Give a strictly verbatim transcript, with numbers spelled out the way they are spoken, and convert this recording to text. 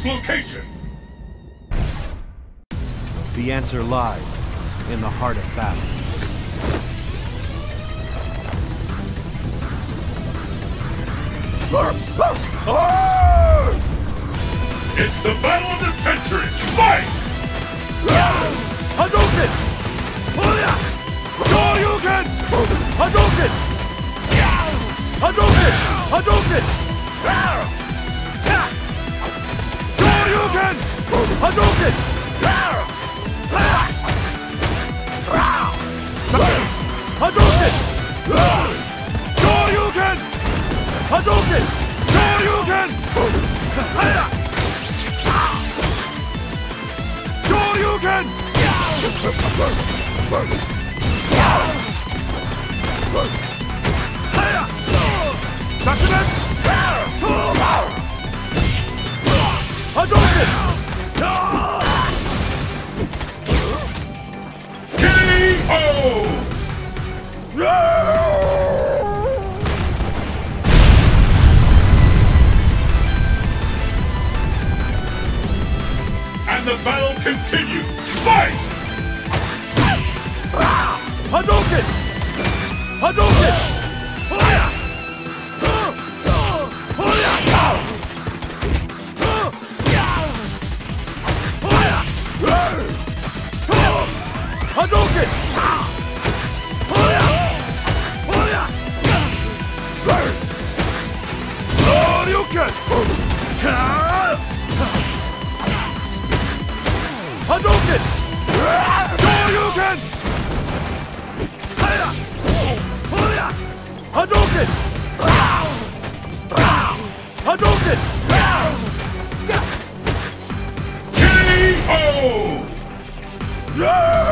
its location! The answer lies in the heart of battle. It's the battle of the century! Fight! Hadouken! Shoryuken! Hadouken! Hadouken! Hadouken! Shoryuken! Hadouken! Hadouken! Shoryuken! Hadouken! Shoryuken! Shoryuken! Shoryuken! Hadouken! K O! And the battle continues! Fight! Hadouken! Hadouken! Hadouken! Shoryuken! Hadouken! Shoryuken! Hadouken! Hadouken! K O! Yeah!